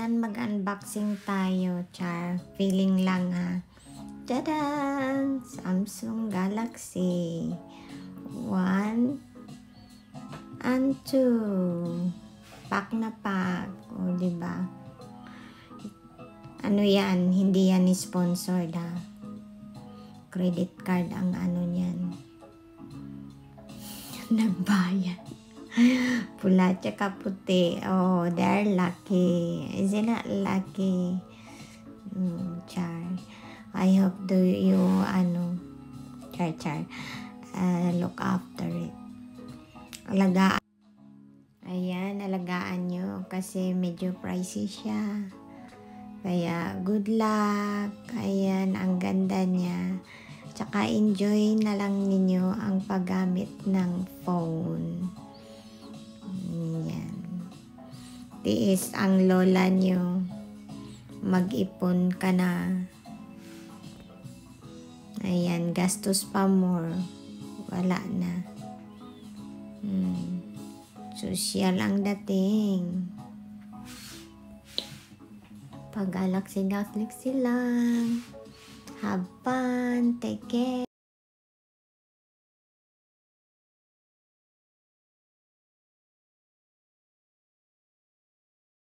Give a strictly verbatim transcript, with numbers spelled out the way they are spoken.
Ayan, mag-unboxing tayo, char. Feeling lang ha. Tadaan! Samsung Galaxy one and two. Pack na pack. O, diba? Ano yan? Hindi yan sponsored ha. Credit card ang ano niyan. Nagbayad. Pula tsaka puti. Oh, they're lucky. Is it not lucky? Mm, char. I hope do you, ano, char, char, uh, look after it. Alagaan. Ayan, alagaan nyo kasi medyo pricey siya. Kaya, good luck. Ayan, ang ganda niya. Tsaka, enjoy na lang ninyo ang paggamit ng phone. Yan. Tiis ang lola nyo. Mag-ipon ka na. Ayan, gastos pa more. Wala na. Hmm. Social ang dating. Pag Galaxy Galaxy lang. Have fun. Take care.